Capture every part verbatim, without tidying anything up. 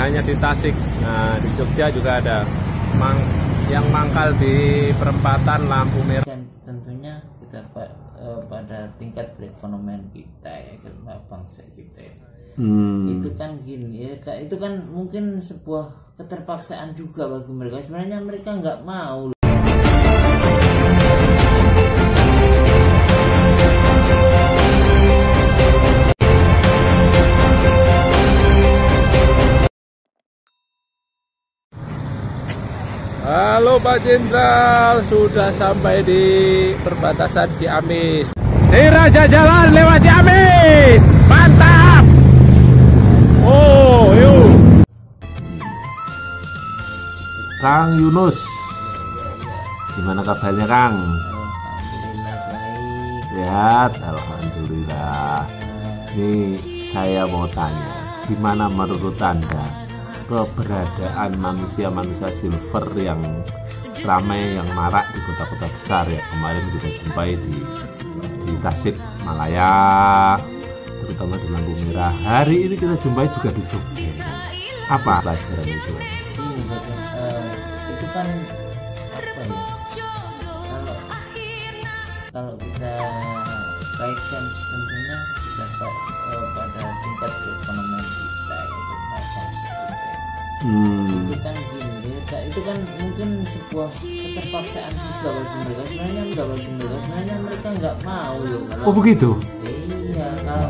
hanya di Tasik. Nah, di Jogja juga ada Mang, yang mangkal di perempatan lampu merah. Dan tentunya kita uh, pada tingkat perekonomian kita ya, bangsa kita. Hmm. Itu kan gini ya, itu kan mungkin sebuah keterpaksaan juga bagi mereka. Sebenarnya mereka nggak mau. Halo Pak Jenderal, sudah sampai di perbatasan Ciamis. Di Raja Jalan lewat Ciamis, mantap. Oh, yuk. Kang Yunus, gimana kabarnya Kang? Alhamdulillah baik. Sehat, alhamdulillah. Nih saya mau tanya, gimana menurut Anda keberadaan manusia-manusia silver yang ramai, yang marak di kota-kota besar ya, kemarin kita jumpai di di Tasik Malaya, terutama di lampu merah. Hari ini kita jumpai juga di Jogja. Apa pelajaran itu? Ini bagian, uh, itu kan apa ya? Kalau kalau kita kaitkan tentunya kita uh, pada tingkat perekonomian kita ya, Hmm. Itu kan gini, itu kan mungkin sebuah keterpaksaan juga bagi mereka. Sebenarnya enggak bagi mereka, sebenarnya mereka nggak mau loh. Kalau, oh begitu? Iya, kalau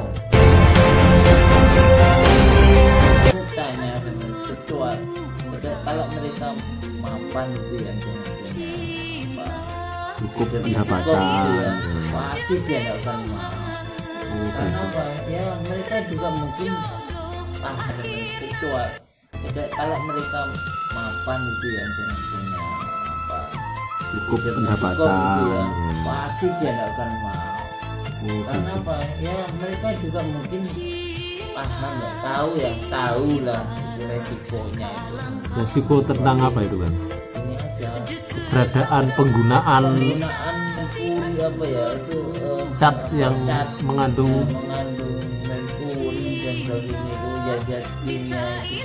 tanya ketua, kalau mereka mapan itu yang apa? Cukup pendapatan. Ya, pasti dia nggak akan mau. Oh, karena apa? Ya mereka juga mungkin paham ketua. Jadi kalau mereka mapan itu ya jangan punya apa cukup pendapatan cukup gitu ya, hmm. pasti dia tidak akan mau. Oh, karena gitu. Apa ya mereka juga mungkin paham nggak tahu ya tahu lah itu resikonya itu. Resiko tentang apa itu kan? Ini aja keberadaan penggunaan penggunaan merkuri apa ya itu uh, cat yang cat mengandung yang mengandung merkuri dan sebagainya itu zat-zat kimia itu.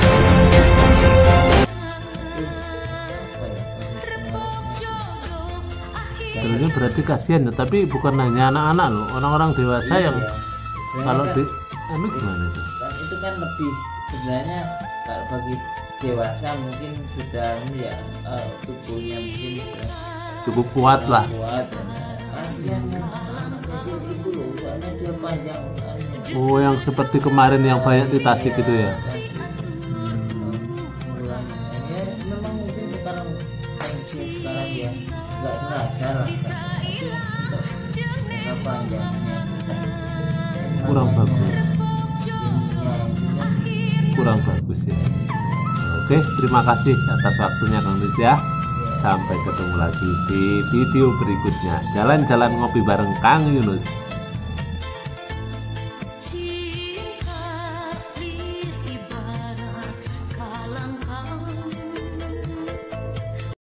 Sebenarnya berarti kasihan ya, tapi bukan hanya anak-anak loh, orang-orang dewasa iya, yang ya. Kalau kan, di anu gimana itu? Kan itu kan lebih sebenarnya kalau bagi dewasa mungkin sudah ya uh, tubuhnya mungkin sudah cukup kuat lah. Kuat dan kasihan anak kecil itu loh, soalnya dia panjang. Oh, yang seperti kemarin yang banyak di Tasik itu ya? Sekarang ya nggak terasa lah, tapi panjangnya kurang bagus, kurang bagus ya. Oke, terima kasih atas waktunya Kang Yunus ya. Sampai ketemu lagi di video berikutnya. Jalan-jalan ngopi bareng Kang Yunus.